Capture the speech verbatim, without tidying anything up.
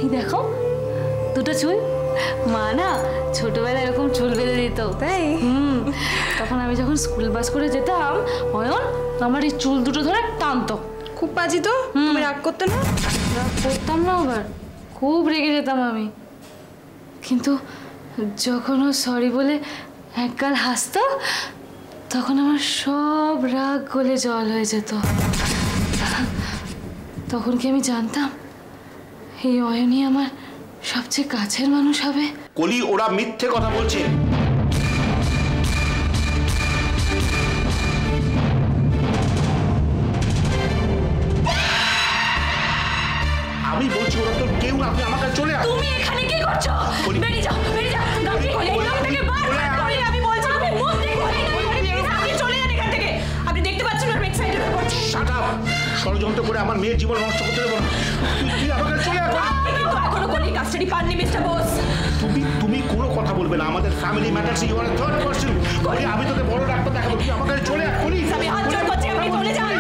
দেখো দুটো চুল, মা না ছোটবেলায় এরকম চুল বেঁধে দিত, তাই হুম তখন আমি যখন স্কুল বাস করে যেতাম অয়ন আমার এই চুল দুটো ধরে টানতো। খুব বাজি তো, তুমি রাগ করতে না? রাগ করতাম না, আবার খুব রেগে যেতাম আমি, কিন্তু যখন ও সরি বলে একগাল হাসতো তখন আমার সব রাগ গলে জল হয়ে যেত। তখন কি আমি জানতাম এই অয়নই আমার সবচেয়ে কাছের মানুষ হবে? কলি, ওরা মিথ্যে কথা বলছে। আমি বলছি ওরা তো কেউ না, আপনি আমার কাছে চলে আসুন। তুমি এখানে কি করছো? বেরিয়ে যাও, বেরিয়ে যাও। গামছি খুলে এই নাম থেকে বার করে, আমি বলছি আমি মুখ দেখব না। আপনি চলে যান এখান থেকে। আপনি দেখতে পাচ্ছেন না এক্সাইটেড হয়ে পড়ছে। Shut up! ষড়যন্ত্র করে আমার মেয়ের জীবন নষ্ট করতে দেবো না। তুই আমার কাছে চলে আসুন। এখনো কোনো কাস্টাডি পাননি মিস্টার বোস। তুমি তুমি কোনো কথা বলবে না, আমাদের family matters, you are third person. আমি তোকে বড় ডাক্তার দেখাবো, তুই আমার কাছে চলে আয় প্লিজ। আমি হাত জোড় করছি, আপনি চলে যান।